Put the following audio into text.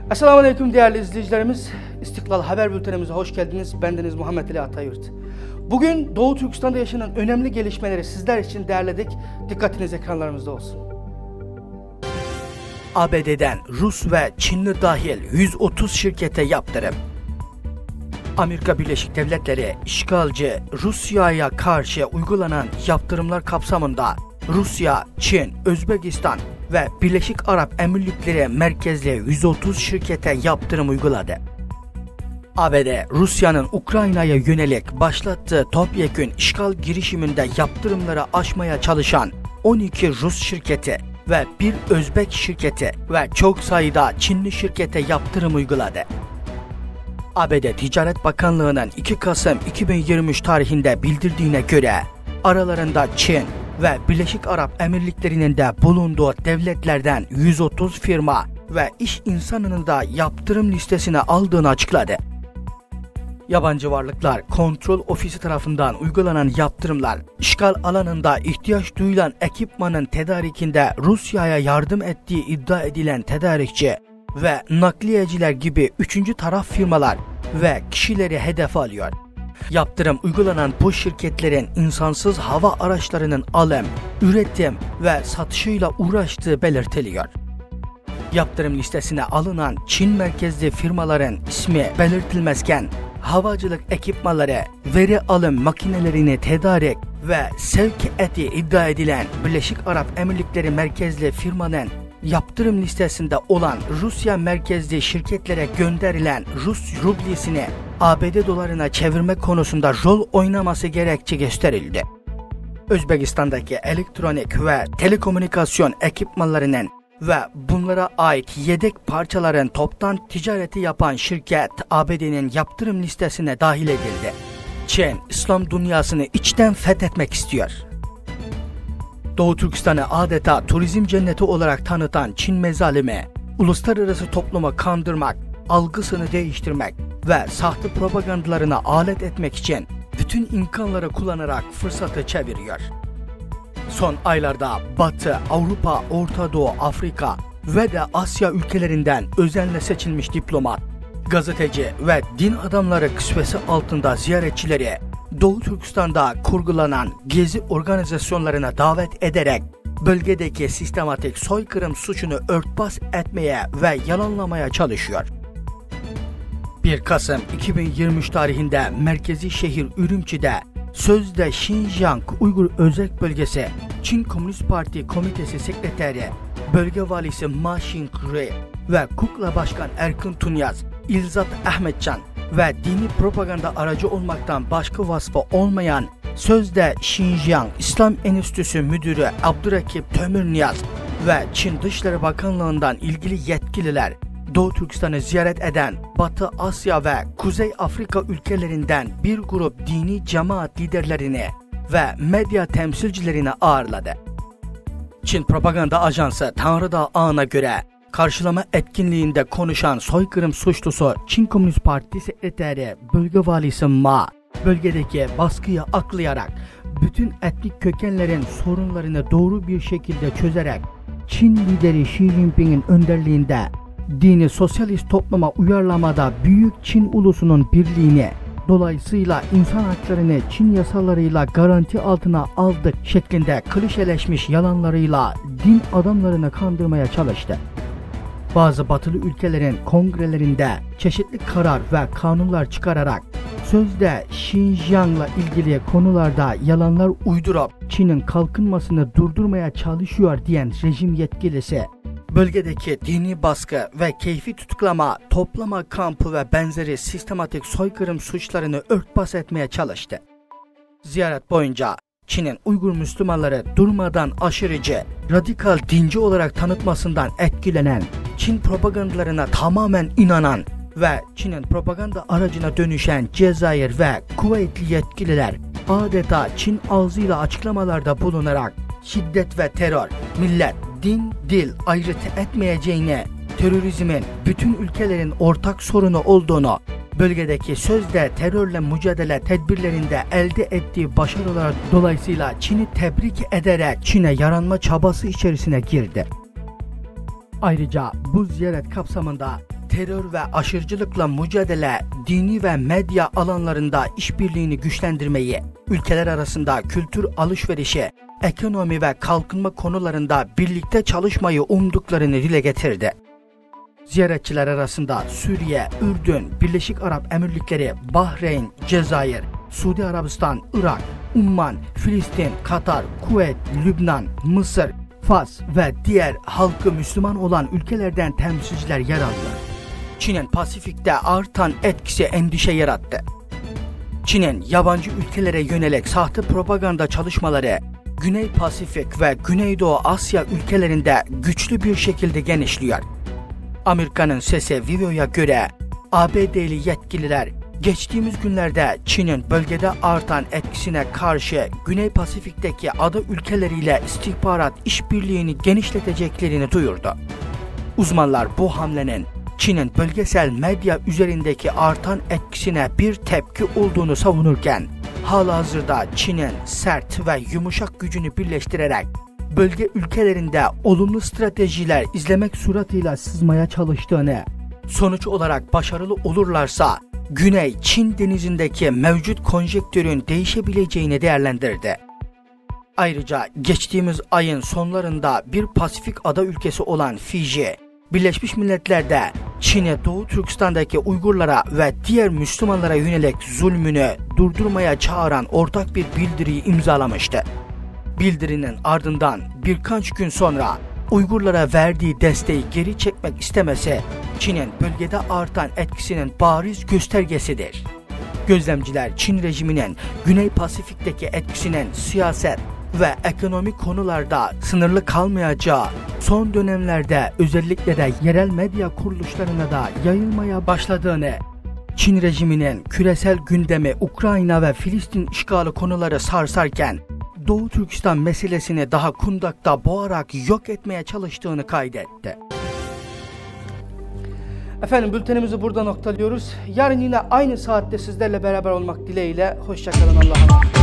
Esselamu Aleyküm değerli izleyicilerimiz. İstiklal Haber Bültenimize hoş geldiniz. Bendeniz Muhammed Ali Atayurt. Bugün Doğu Türkistan'da yaşanan önemli gelişmeleri sizler için derledik. Dikkatiniz ekranlarımızda olsun. ABD'den Rus ve Çinli dahil 130 şirkete yaptırım. Amerika Birleşik Devletleri işgalci Rusya'ya karşı uygulanan yaptırımlar kapsamında Rusya, Çin, Özbekistan ve Birleşik Arap Emirlikleri merkezli 130 şirkete yaptırım uyguladı. ABD, Rusya'nın Ukrayna'ya yönelik başlattığı topyekün işgal girişiminde yaptırımları aşmaya çalışan 12 Rus şirketi ve bir Özbek şirketi ve çok sayıda Çinli şirkete yaptırım uyguladı. ABD Ticaret Bakanlığı'nın 2 Kasım 2023 tarihinde bildirdiğine göre aralarında Çin ve Birleşik Arap Emirlikleri'nin de bulunduğu devletlerden 130 firma ve iş insanının da yaptırım listesine aldığını açıkladı. Yabancı Varlıklar Kontrol Ofisi tarafından uygulanan yaptırımlar, işgal alanında ihtiyaç duyulan ekipmanın tedarikinde Rusya'ya yardım ettiği iddia edilen tedarikçi ve nakliyeciler gibi üçüncü taraf firmalar ve kişileri hedef alıyor. Yaptırım uygulanan bu şirketlerin insansız hava araçlarının alım, üretim ve satışıyla uğraştığı belirtiliyor. Yaptırım listesine alınan Çin merkezli firmaların ismi belirtilmezken, havacılık ekipmanları, veri alım makinelerini tedarik ve sevk ettiği iddia edilen Birleşik Arap Emirlikleri merkezli firmanın yaptırım listesinde olan Rusya merkezli şirketlere gönderilen Rus rublisini ABD dolarına çevirme konusunda rol oynaması gerekçe gösterildi. Özbekistan'daki elektronik ve telekomünikasyon ekipmanlarının ve bunlara ait yedek parçaların toptan ticareti yapan şirket ABD'nin yaptırım listesine dahil edildi. Çin, İslam dünyasını içten fethetmek istiyor. Doğu Türkistan'ı adeta turizm cenneti olarak tanıtan Çin mezalimi, uluslararası toplumu kandırmak, algısını değiştirmek ve sahte propagandalarına alet etmek için bütün imkanları kullanarak fırsatı çeviriyor. Son aylarda Batı, Avrupa, Orta Doğu, Afrika ve de Asya ülkelerinden özenle seçilmiş diplomat, gazeteci ve din adamları kısvesi altında ziyaretçileri Doğu Türkistan'da kurgulanan gezi organizasyonlarına davet ederek bölgedeki sistematik soykırım suçunu örtbas etmeye ve yalanlamaya çalışıyor. 1 Kasım 2023 tarihinde merkezi şehir Ürümçi'de sözde Xinjiang Uygur Özerk Bölgesi Çin Komünist Parti Komitesi Sekreteri, Bölge Valisi Ma Xingri ve Kukla Başkan Erkin Tunyaz, İlzat Ahmetcan ve dini propaganda aracı olmaktan başka vasfı olmayan sözde Xinjiang İslam Enstitüsü Müdürü Abdurrakip Tömürniyaz ve Çin Dışişleri Bakanlığı'ndan ilgili yetkililer, Doğu Türkistan'ı ziyaret eden Batı Asya ve Kuzey Afrika ülkelerinden bir grup dini cemaat liderlerini ve medya temsilcilerini ağırladı. Çin Propaganda Ajansı Tanrıdağ Ağı'na göre karşılama etkinliğinde konuşan soykırım suçlusu Çin Komünist Parti Sekreteri Bölge Valisi Ma, bölgedeki baskıyı aklayarak bütün etnik kökenlerin sorunlarını doğru bir şekilde çözerek Çin lideri Xi Jinping'in önderliğinde dini sosyalist topluma uyarlamada büyük Çin ulusunun birliğini, dolayısıyla insan haklarını Çin yasalarıyla garanti altına aldık şeklinde klişeleşmiş yalanlarıyla din adamlarını kandırmaya çalıştı. Bazı batılı ülkelerin kongrelerinde çeşitli karar ve kanunlar çıkararak sözde Xinjiang'la ilgili konularda yalanlar uydurup Çin'in kalkınmasını durdurmaya çalışıyor diyen rejim yetkilisi, bölgedeki dini baskı ve keyfi tutuklama, toplama kampı ve benzeri sistematik soykırım suçlarını örtbas etmeye çalıştı. Ziyaret boyunca Çin'in Uygur Müslümanları durmadan aşırıcı, radikal dinci olarak tanıtmasından etkilenen, Çin propagandalarına tamamen inanan ve Çin'in propaganda aracına dönüşen Cezayir ve Kuveytli yetkililer adeta Çin ağzıyla açıklamalarda bulunarak şiddet ve terör, millet, din, dil ayrıtı etmeyeceğine, terörizmin bütün ülkelerin ortak sorunu olduğunu, bölgedeki sözde terörle mücadele tedbirlerinde elde ettiği başarılar dolayısıyla Çin'i tebrik ederek Çin'e yaranma çabası içerisine girdi. Ayrıca bu ziyaret kapsamında terör ve aşırıcılıkla mücadele, dini ve medya alanlarında işbirliğini güçlendirmeyi, ülkeler arasında kültür alışverişi, ekonomi ve kalkınma konularında birlikte çalışmayı umduklarını dile getirdi. Ziyaretçiler arasında Suriye, Ürdün, Birleşik Arap Emirlikleri, Bahreyn, Cezayir, Suudi Arabistan, Irak, Umman, Filistin, Katar, Kuveyt, Lübnan, Mısır, Fas ve diğer halkı Müslüman olan ülkelerden temsilciler yer aldılar. Çin'in Pasifik'te artan etkisi endişe yarattı. Çin'in yabancı ülkelere yönelik sahte propaganda çalışmaları, Güney Pasifik ve Güneydoğu Asya ülkelerinde güçlü bir şekilde genişliyor. Amerika'nın sesi Vivo'ya göre ABD'li yetkililer geçtiğimiz günlerde Çin'in bölgede artan etkisine karşı Güney Pasifik'teki ada ülkeleriyle istihbarat işbirliğini genişleteceklerini duyurdu. Uzmanlar bu hamlenin Çin'in bölgesel medya üzerindeki artan etkisine bir tepki olduğunu savunurken, halihazırda Çin'in sert ve yumuşak gücünü birleştirerek bölge ülkelerinde olumlu stratejiler izlemek suretiyle sızmaya çalıştığını, sonuç olarak başarılı olurlarsa Güney Çin denizindeki mevcut konjektürün değişebileceğini değerlendirdi. Ayrıca geçtiğimiz ayın sonlarında bir Pasifik ada ülkesi olan Fiji, Birleşmiş Milletler'de Çin'e Doğu Türkistan'daki Uygurlara ve diğer Müslümanlara yönelik zulmünü durdurmaya çağıran ortak bir bildiriyi imzalamıştı. Bildirinin ardından birkaç gün sonra Uygurlara verdiği desteği geri çekmek istemesi Çin'in bölgede artan etkisinin bariz göstergesidir. Gözlemciler Çin rejiminin Güney Pasifik'teki etkisinin siyaset ve ekonomik konularda sınırlı kalmayacağı, son dönemlerde özellikle de yerel medya kuruluşlarına da yayılmaya başladığını, Çin rejiminin küresel gündemi Ukrayna ve Filistin işgali konuları sarsarken, Doğu Türkistan meselesini daha kundakta boğarak yok etmeye çalıştığını kaydetti. Efendim, bültenimizi burada noktalıyoruz. Yarın yine aynı saatte sizlerle beraber olmak dileğiyle. Hoşça kalın, Allah'a emanet.